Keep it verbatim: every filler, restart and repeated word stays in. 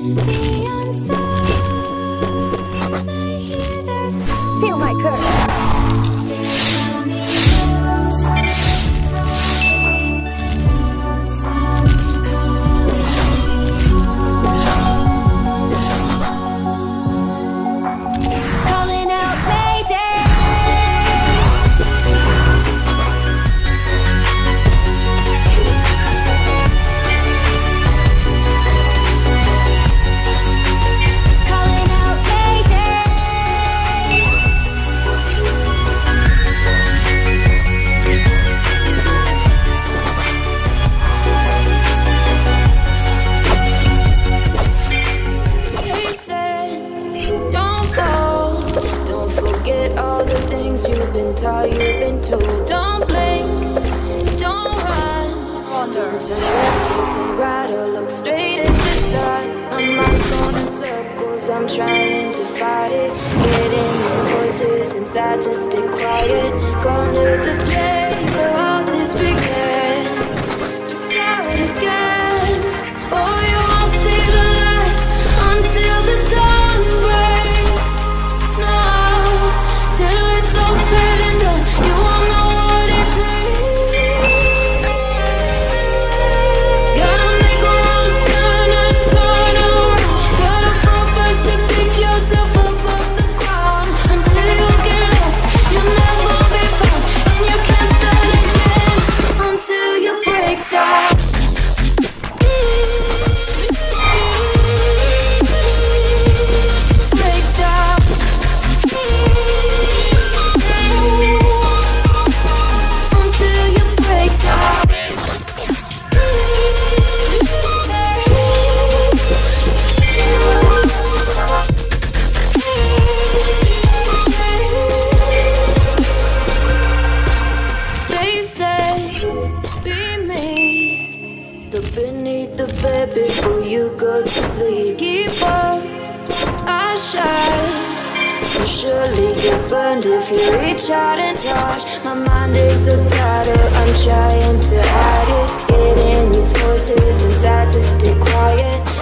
Feel my curve. All the things you've been taught, you've been told. Don't blink, don't run, don't turn left or turn right or look straight at the sun. My mind's going in circles, I'm trying to fight it. Getting these voices inside to stay quiet. Going to the place where all this began. Just start again. Oh, you won't see the light until the dawn breaks. No, till it's all said and done, you won't know what it takes. Gotta make a wrong turn and turn around. Gotta fall first to pick yourself up off the ground. Until you get lost, you'll never be found. And you can't start again until you break down. Beneath the bed before you go to sleep. Keep on, I shine. You'll surely get burned if you reach out and touch. My mind is a battle, I'm trying to hide it. Getting these voices inside to stay quiet.